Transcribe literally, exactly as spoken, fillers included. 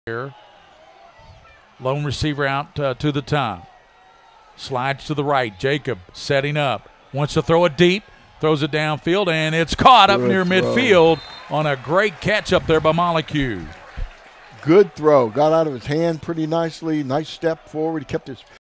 here. Lone receiver out uh, to the top. Slides to the right. Jacob setting up. Wants to throw it deep. Throws it downfield, and it's caught up Good near throw. midfield on a great catch up there by Molecue. Good throw. Got out of his hand pretty nicely. Nice step forward. He kept his